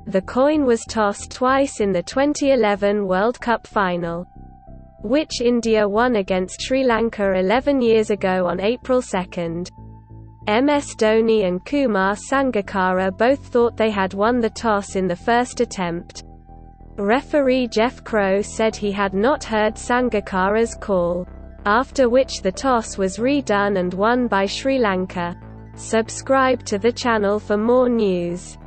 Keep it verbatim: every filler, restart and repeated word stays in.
The coin was tossed twice in the twenty eleven World Cup final, which India won against Sri Lanka eleven years ago on April second. M S Dhoni and Kumar Sangakkara both thought they had won the toss in the first attempt. Referee Jeff Crow said he had not heard Sangakkara's call, after which the toss was redone and won by Sri Lanka. Subscribe to the channel for more news.